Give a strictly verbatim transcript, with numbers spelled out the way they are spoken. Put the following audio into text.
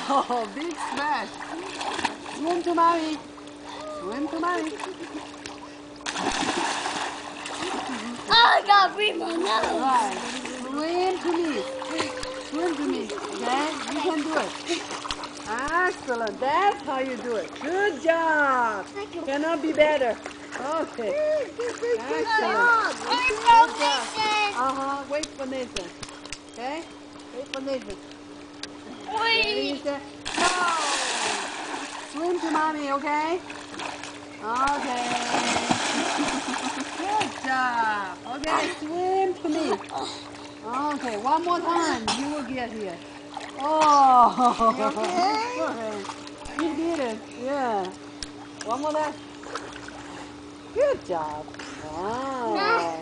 Wow, big splash. Swim to mommy. Swim to mommy. Oh, I got breathe my nose. Right. Swim to me. Swim to me. Okay? You can do it. Excellent. That's how you do it. Good job. Cannot be better. Okay. Excellent. Wait for Nathan. Uh-huh. Wait for Nathan. Okay? Wait for Nathan. Ready, Wait. set, go! Swim to mommy, okay? Okay. Good job. Okay, swim to me. Okay, one more time. You will get here. Oh, You okay? You did it. Yeah. One more time. Good job. Wow.